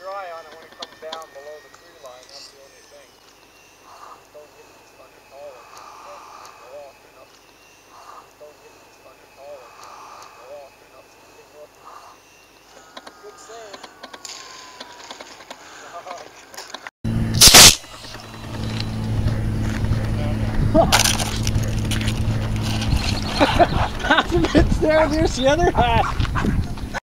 dry on it when it comes down below the tree line. That's the only thing. Don't hit these fucking tall ones. Go off. They're not. Don't hit these fucking tall ones. Go off. They're not so big up. Good save. Half of it's there, there's the other half.